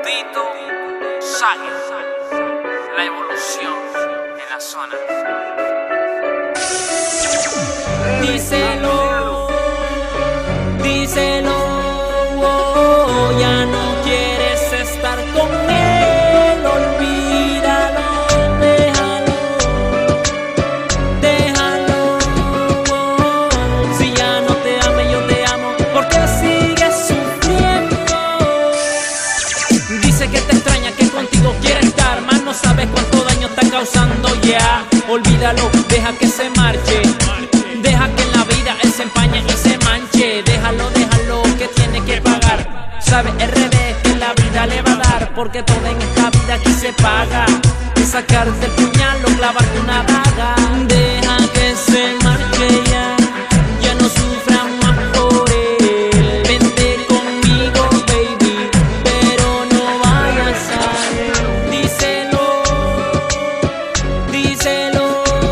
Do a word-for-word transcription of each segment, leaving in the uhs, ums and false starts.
Tito Sague, la evolución en la zona. Díselo, díselo, oh, ya no quieres estar con él, olvídalo, déjalo, déjalo, oh, si ya no te ama yo te amo, porque sigues sufriendo. Dice que te extraña, que contigo quiere estar, mas no sabes cuánto daño está causando ya. Olvídalo, deja que se marche. Deja que en la vida él se empañe y se manche. Déjalo, déjalo, que tiene que pagar. Sabe el revés que la vida le va a dar, porque todo en esta vida aquí se paga. Y sacarte el puñal o clavarte una daga. Deja que se marche ya, ya no sufra más por él. Vente conmigo, baby, pero no vayas a él. Díselo, díselo.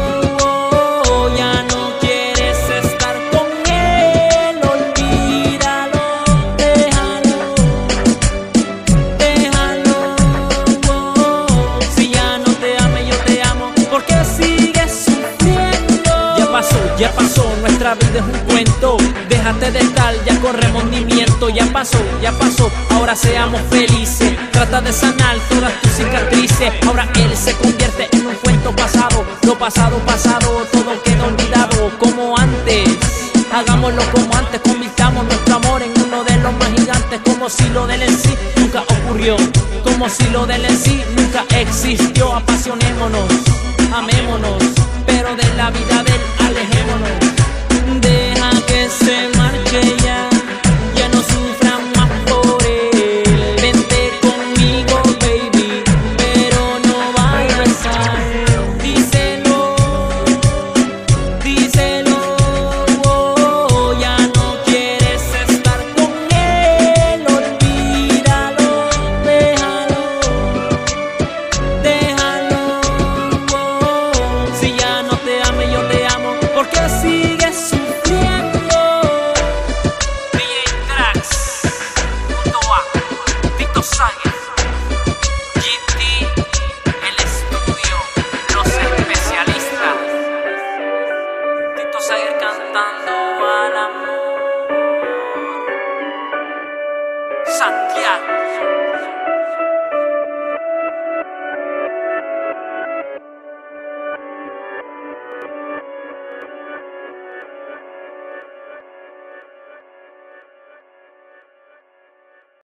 Ya pasó, nuestra vida es un cuento. Déjate de estar, ya con remordimiento. Ya pasó, ya pasó, ahora seamos felices. Trata de sanar todas tus cicatrices. Ahora él se convierte en un cuento pasado. Lo pasado, pasado, todo queda olvidado. Como antes, hagámoslo como antes. Convirtamos nuestro amor en uno de los más gigantes. Como si lo del en sí nunca ocurrió. Como si lo del en sí nunca existió. Apasionémonos, amémonos, pero de la vida de él alejémonos. Deja que se marche ya, ya no sufra más por él. Vente conmigo, baby, pero no vayas a él. Díselo, díselo, oh, ya no quieres estar con él. Olvídalo, déjalo, déjalo, oh, si ya no te ame yo te amo, porque sigues sufriendo. D J Tracks, junto a Tito Sague, G T, el estudio, los especialistas. Tito Sague cantando al amor. Santiago.